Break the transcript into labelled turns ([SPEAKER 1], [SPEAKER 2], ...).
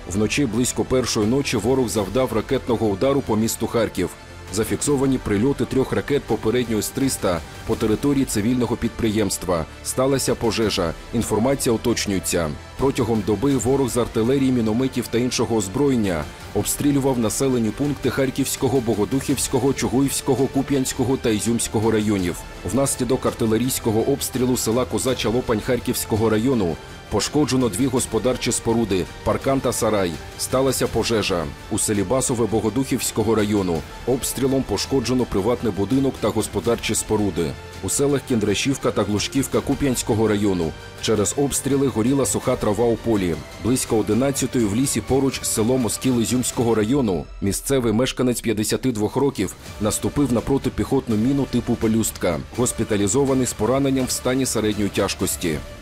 [SPEAKER 1] Вночі близько першої ночі ворог завдав ракетного удару по місту Харків. Зафіксовані прильоти 3 ракет попередньо С-300 по території цивільного підприємства. Сталася пожежа. Інформація уточнюється. Протягом доби ворог з артилерії, мінометів та іншого озброєння обстрілював населені пункти Харківського, Богодухівського, Чугуївського, Куп'янського та Ізюмського районів. Внаслідок артилерійського обстрілу села Козача Лопань Харківського району пошкоджено 2 господарчі споруди – паркан та сарай. Сталася пожежа. У селі Басове Богодухівського району обстрілом пошкоджено приватний будинок та господарчі споруди. У селах Кіндрашівка та Глушківка Куп'янського району через обстріли горіла суха трава у полі. Близько 11-ї в лісі поруч з селом Оскіл Ізюмського району місцевий мешканець 52 років наступив на протипіхотну міну типу пелюстка. Госпіталізований з пораненням в стані середньої тяжкості.